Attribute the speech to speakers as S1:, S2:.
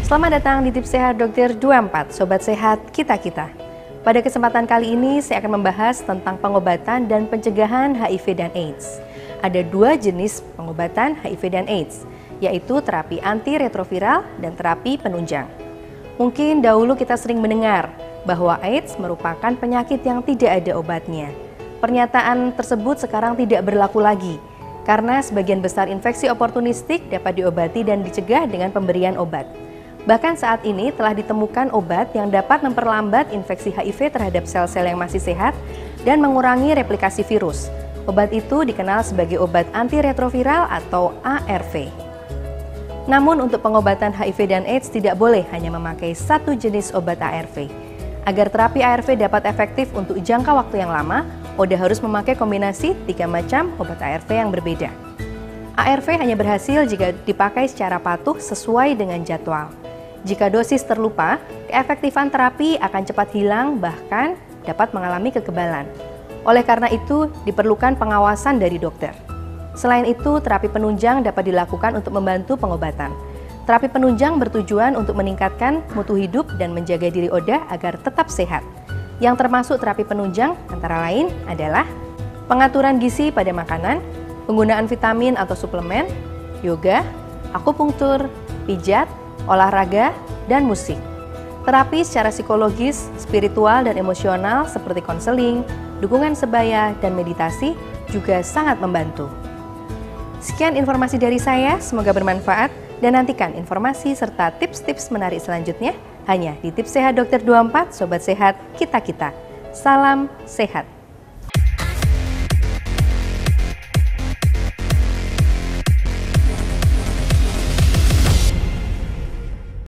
S1: Selamat datang di Tips Sehat Dokter 24, Sobat Sehat Kita-Kita. Pada kesempatan kali ini saya akan membahas tentang pengobatan dan pencegahan HIV dan AIDS. Ada dua jenis pengobatan HIV dan AIDS, yaitu terapi antiretroviral dan terapi penunjang. Mungkin dahulu kita sering mendengar bahwa AIDS merupakan penyakit yang tidak ada obatnya. Pernyataan tersebut sekarang tidak berlaku lagi, karena sebagian besar infeksi oportunistik dapat diobati dan dicegah dengan pemberian obat. Bahkan saat ini telah ditemukan obat yang dapat memperlambat infeksi HIV terhadap sel-sel yang masih sehat dan mengurangi replikasi virus. Obat itu dikenal sebagai obat antiretroviral atau ARV. Namun untuk pengobatan HIV dan AIDS tidak boleh hanya memakai satu jenis obat ARV. Agar terapi ARV dapat efektif untuk jangka waktu yang lama, Oda harus memakai kombinasi 3 macam obat ARV yang berbeda. ARV hanya berhasil jika dipakai secara patuh sesuai dengan jadwal. Jika dosis terlupa, keefektifan terapi akan cepat hilang bahkan dapat mengalami kekebalan. Oleh karena itu, diperlukan pengawasan dari dokter. Selain itu, terapi penunjang dapat dilakukan untuk membantu pengobatan. Terapi penunjang bertujuan untuk meningkatkan mutu hidup dan menjaga diri Oda agar tetap sehat. Yang termasuk terapi penunjang antara lain adalah pengaturan gizi pada makanan, penggunaan vitamin atau suplemen, yoga, akupunktur, pijat, olahraga, dan musik. Terapi secara psikologis, spiritual, dan emosional seperti konseling, dukungan sebaya, dan meditasi juga sangat membantu. Sekian informasi dari saya, semoga bermanfaat, dan nantikan informasi serta tips-tips menarik selanjutnya hanya di Tips Sehat Dokter 24, Sobat Sehat Kita-Kita. Salam sehat!